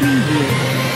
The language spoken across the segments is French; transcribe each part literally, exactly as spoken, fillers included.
Preview.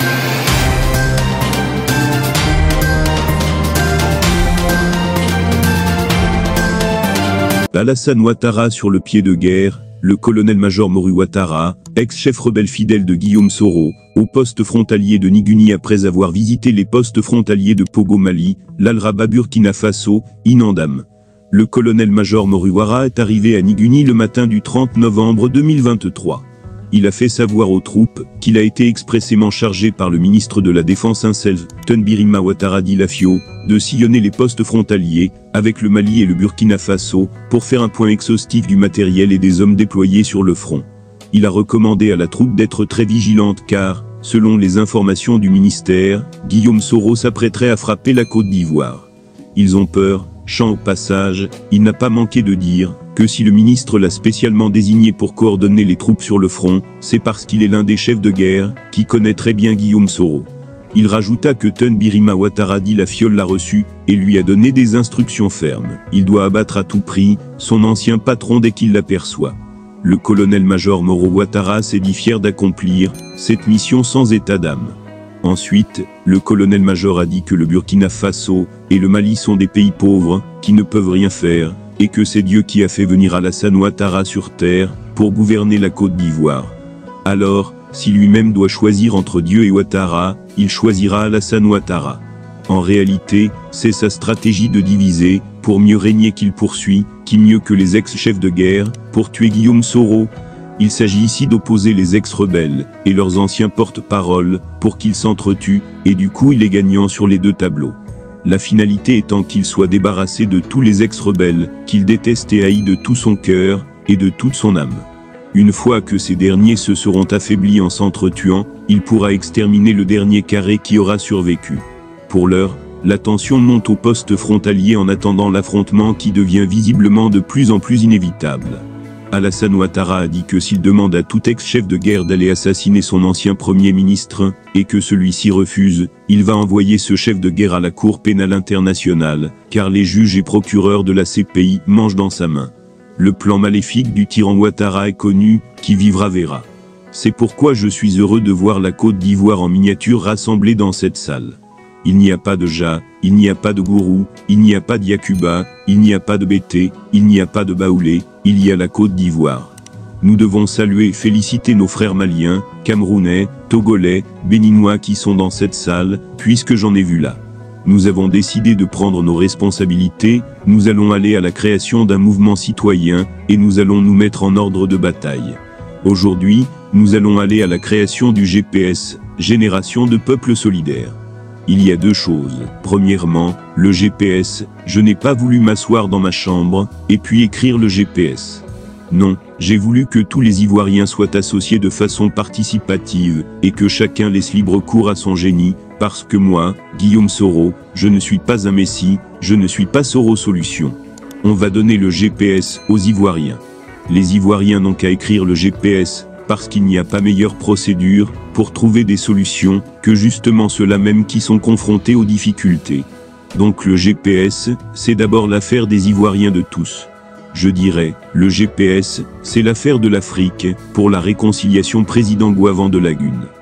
Alassane Ouattara sur le pied de guerre, le colonel-major Maury Ouattara, ex-chef rebelle fidèle de Guillaume Soro, au poste frontalier de Niguni après avoir visité les postes frontaliers de Pogo Mali, l'Al-Raba Burkina Faso, Inandam. Le colonel-major Maury Ouattara est arrivé à Niguni le matin du trente novembre deux mille vingt-trois. Il a fait savoir aux troupes qu'il a été expressément chargé par le ministre de la Défense Insel, Birima Ouattara Dilafio, de sillonner les postes frontaliers, avec le Mali et le Burkina Faso, pour faire un point exhaustif du matériel et des hommes déployés sur le front. Il a recommandé à la troupe d'être très vigilante car, selon les informations du ministère, Guillaume Soro s'apprêterait à frapper la Côte d'Ivoire. Ils ont peur, chant au passage, il n'a pas manqué de dire que si le ministre l'a spécialement désigné pour coordonner les troupes sur le front, c'est parce qu'il est l'un des chefs de guerre, qui connaît très bien Guillaume Soro. Il rajouta que Birima Ouattara Dilafio l'a reçu, et lui a donné des instructions fermes. Il doit abattre à tout prix son ancien patron dès qu'il l'aperçoit. Le colonel-major Maury Ouattara s'est dit fier d'accomplir cette mission sans état d'âme. Ensuite, le colonel-major a dit que le Burkina Faso et le Mali sont des pays pauvres, qui ne peuvent rien faire, et que c'est Dieu qui a fait venir Alassane Ouattara sur terre, pour gouverner la Côte d'Ivoire. Alors, si lui-même doit choisir entre Dieu et Ouattara, il choisira Alassane Ouattara. En réalité, c'est sa stratégie de diviser, pour mieux régner qu'il poursuit, qui mieux que les ex-chefs de guerre, pour tuer Guillaume Soro. Il s'agit ici d'opposer les ex-rebelles, et leurs anciens porte-parole, pour qu'ils s'entretuent, et du coup il est gagnant sur les deux tableaux. La finalité étant qu'il soit débarrassé de tous les ex-rebelles, qu'il déteste et haït de tout son cœur, et de toute son âme. Une fois que ces derniers se seront affaiblis en s'entretuant, il pourra exterminer le dernier carré qui aura survécu. Pour l'heure, la tension monte au poste frontalier en attendant l'affrontement qui devient visiblement de plus en plus inévitable. Alassane Ouattara a dit que s'il demande à tout ex-chef de guerre d'aller assassiner son ancien premier ministre, et que celui-ci refuse, il va envoyer ce chef de guerre à la Cour pénale internationale, car les juges et procureurs de la C P I mangent dans sa main. Le plan maléfique du tyran Ouattara est connu, qui vivra verra. C'est pourquoi je suis heureux de voir la Côte d'Ivoire en miniature rassemblée dans cette salle. Il n'y a pas de Ja, il n'y a pas de Gourou, il n'y a pas d'Yakuba, il n'y a pas de Bété, il n'y a pas de Baoulé, il y a la Côte d'Ivoire. Nous devons saluer et féliciter nos frères maliens, camerounais, togolais, béninois qui sont dans cette salle, puisque j'en ai vu là. Nous avons décidé de prendre nos responsabilités, nous allons aller à la création d'un mouvement citoyen, et nous allons nous mettre en ordre de bataille. Aujourd'hui, nous allons aller à la création du G P S, Génération de Peuples Solidaires. Il y a deux choses. Premièrement, le G P S, je n'ai pas voulu m'asseoir dans ma chambre, et puis écrire le G P S. Non, j'ai voulu que tous les Ivoiriens soient associés de façon participative, et que chacun laisse libre cours à son génie, parce que moi, Guillaume Soro, je ne suis pas un messie, je ne suis pas Soro Solution. On va donner le G P S aux Ivoiriens. Les Ivoiriens n'ont qu'à écrire le G P S, parce qu'il n'y a pas meilleure procédure pour trouver des solutions que justement ceux-là même qui sont confrontés aux difficultés. Donc le G P S, c'est d'abord l'affaire des Ivoiriens de tous. Je dirais, le G P S, c'est l'affaire de l'Afrique, pour la réconciliation président Gouavan de Lagune.